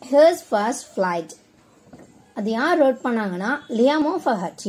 his first flight. அது யார் road பண்ணாங்கன்னா லியாமோ ஃபஹர்டி.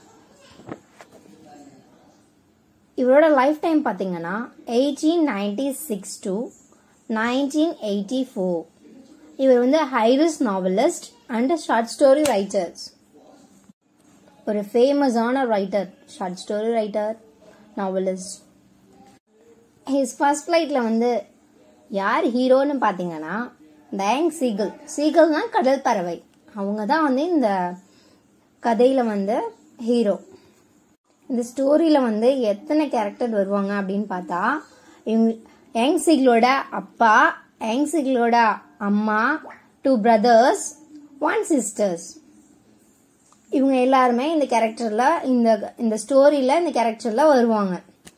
இவரோட லைஃப் டைம் பார்த்தீங்கன்னா 1896 to 1984. இவர் வந்து ஹைரிஸ் novelist and short story writers. ஒரு ஃபேமஸான writer, short story writer, novelist. His first ஃப்ளைட்ல வந்து யார் ஹீரோன்னு பார்த்தீங்கன்னா யங் சீகல். சீகல்னா கடல் பறவை. அவங்க தான் வந்து இந்த கதையில வந்து ஹீரோ. இந்த ஸ்டோரியில வந்து எத்தனை கேரக்டர் வருவாங்க அப்படின்னு பார்த்தா, இவங்க யங் சீகலோட அப்பா, யங் சீகலோட அம்மா, 2 brothers, 1 sisters. இவங்க எல்லாருமே இந்த கேரக்டர்ல இந்த ஸ்டோரியில இந்த கேரக்டர்ல வருவாங்க.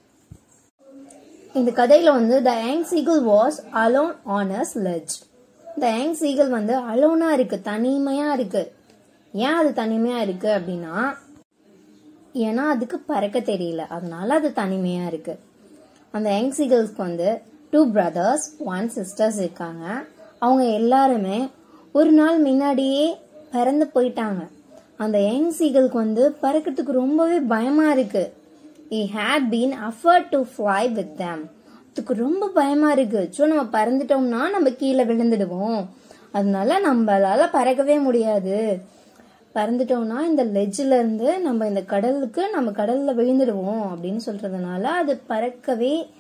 இந்த கதையில வந்து the young seagull was alone on a sledge. இந்த young seagull வந்து அலோனா இருக்கு, தனிமையா இருக்கு. ஏன் அது தனிமையா இருக்கு அப்படின்னா, ஏன்னா அதுக்கு பறக்க தெரியல, அதனால அது தனிமையா இருக்கு. அந்த young seagullsக்கு வந்து 2 brothers, 1 sisters இருக்காங்க. அவங்க எல்லாருமே ஒரு நாள் முன்னாடியே பறந்து போயிட்டாங்க. அந்த young seagullக்கு வந்து பறக்கிறதுக்கு ரொம்பவே பயமா இருக்கு. He had been afraid to fly with them. அதுக்கு ரொம்ப பயமா இருக்கு. நம்ம பறந்துட்டோம்னா நம்ம கீழே விழுந்துடுவோம், அதனால நம்மளால பறக்கவே முடியாது. பறந்துட்டோம்னா இந்த லெட்ஜ்ல இருந்து நம்ம கடல்ல விழுந்துடுவோம் அப்படின்னு சொல்றதுனால அது பறக்கவே